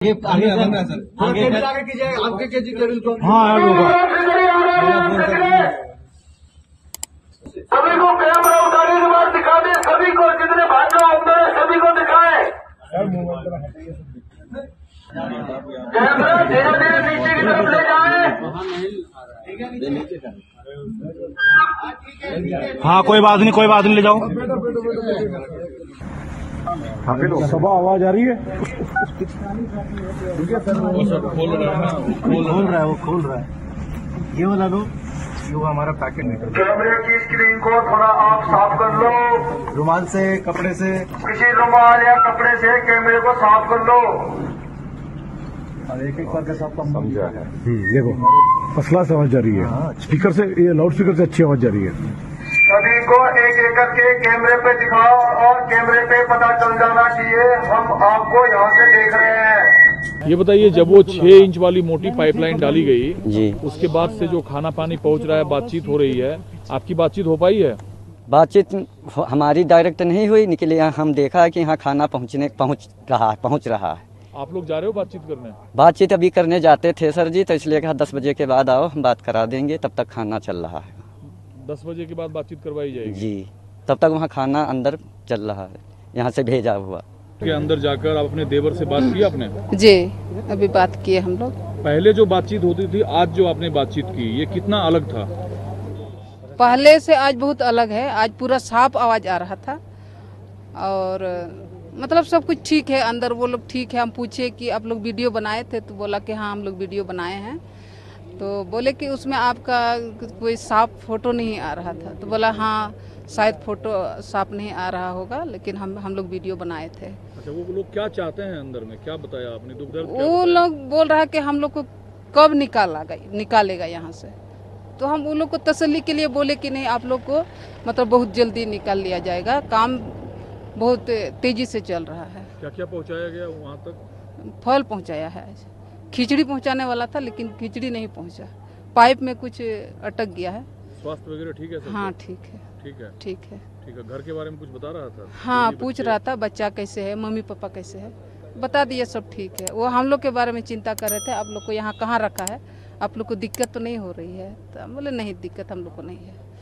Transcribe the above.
आगे कीजिए आपके केजी टेबल को। हाँ सभी को कैमरा उठाने के बाद दिखा दे, सभी को जितने भाइयों अंदर है सभी को दिखाएं। कैमरा धीरे धीरे नीचे की तरफ ले जाएं। हाँ कोई बात नहीं ले जाओ। सब आवाज आ रही है। खोल रहा है ये वाला लो, ये हमारा पैकेट निकल। कैमरे की स्क्रीन को थोड़ा आप साफ कर लो, रुमाल से, कपड़े से, किसी रुमाल या कपड़े से कैमरे को साफ कर लो। और एक करके सबका समझा है। देखो फसला समझ जा रही है। स्पीकर से, ये लाउड स्पीकर से अच्छी आवाज जा रही है। सभी को एक एक करके कैमरे पे दिखाओ और कैमरे पे पता चल जाना चाहिए हम आपको यहाँ से देख रहे हैं। ये बताइए, जब वो 6 इंच वाली मोटी पाइपलाइन डाली गई जी, उसके बाद से जो खाना पानी पहुंच रहा है, बातचीत हो रही है, आपकी बातचीत हो पाई है? बातचीत हमारी डायरेक्ट नहीं हुई, निकले यहाँ हम देखा कि यहाँ खाना पहुँच रहा है। आप लोग जा रहे हो बातचीत करने? बातचीत अभी करने जाते थे सर जी, तो इसलिए कहा 10 बजे के बाद आओ, हम बात करा देंगे। तब तक खाना चल रहा है। 10 बजे के बाद बातचीत करवाई जाएगी जी, तब तक वहाँ खाना अंदर चल रहा है, यहाँ से भेजा हुआ। के अंदर जाकर आप अपने देवर से बात की आपने? जी, अभी बात किए हम लोग। पहले जो बातचीत होती थी, आज जो आपने बातचीत की, ये कितना अलग था? पहले से आज बहुत अलग है। आज पूरा साफ आवाज आ रहा था और मतलब सब कुछ ठीक है अंदर। वो लोग ठीक है। हम पूछे कि आप लोग वीडियो बनाए थे, तो बोला कि हाँ हम लोग वीडियो बनाए हैं। तो बोले कि उसमें आपका कोई साफ फोटो नहीं आ रहा था, तो बोला हाँ शायद फोटो साफ नहीं आ रहा होगा, लेकिन हम लोग वीडियो बनाए थे। अच्छा, वो लोग क्या चाहते हैं अंदर में, क्या बताया आपने? दुख दर्द वो लोग बोल रहा है कि हम लोग को कब निकालेगा यहाँ से। तो हम उन लोग को तसल्ली के लिए बोले कि नहीं, आप लोग को मतलब बहुत जल्दी निकाल लिया जाएगा, काम बहुत तेजी से चल रहा है। क्या क्या पहुँचाया गया वहाँ तक? फल पहुँचाया है। खिचड़ी पहुँचाने वाला था, लेकिन खिचड़ी नहीं पहुँचा। पाइप में कुछ अटक गया है। स्वास्थ्य वगैरह ठीक है? हाँ ठीक है। ठीक है। ठीक है। ठीक है। घर के बारे में कुछ बता रहा था? हाँ पूछ रहा था, बच्चा कैसे है, मम्मी पापा कैसे है, बता दिए सब ठीक है। वो हम लोग के बारे में चिंता कर रहे थे, आप लोग को यहाँ कहाँ रखा है, आप लोग को दिक्कत तो नहीं हो रही है? तो हम बोले नहीं, दिक्कत हम लोग को नहीं है।